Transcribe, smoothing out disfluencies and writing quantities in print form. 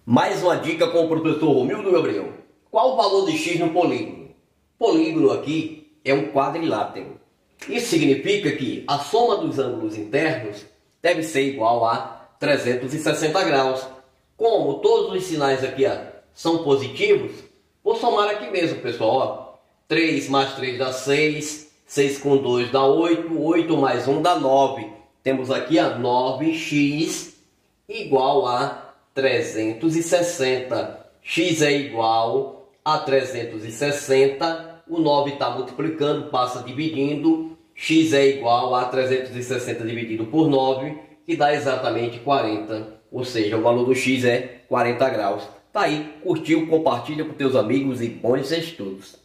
Mais uma dica com o professor Romildo Gabriel. Qual o valor de x no polígono? Polígono aqui é um quadrilátero. Isso significa que a soma dos ângulos internos deve ser igual a 360 graus. Como todos os sinais aqui são positivos, vou somar aqui mesmo, pessoal. 3 mais 3 dá 6, 6 com 2 dá 8, 8 mais 1 dá 9. Temos aqui 9x igual a 360. X é igual a 360. O 9 está multiplicando, passa dividindo. X é igual a 360 dividido por 9, que dá exatamente 40. Ou seja, o valor do x é 40 graus. Tá aí, curtiu, compartilha com teus amigos e bons estudos.